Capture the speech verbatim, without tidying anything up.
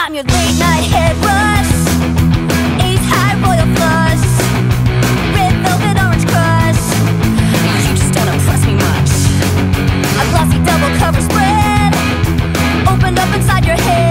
I'm your late night head rush, ace high royal flush, red velvet orange crush. You just don't impress me much. A glossy double cover spread opened up inside your head.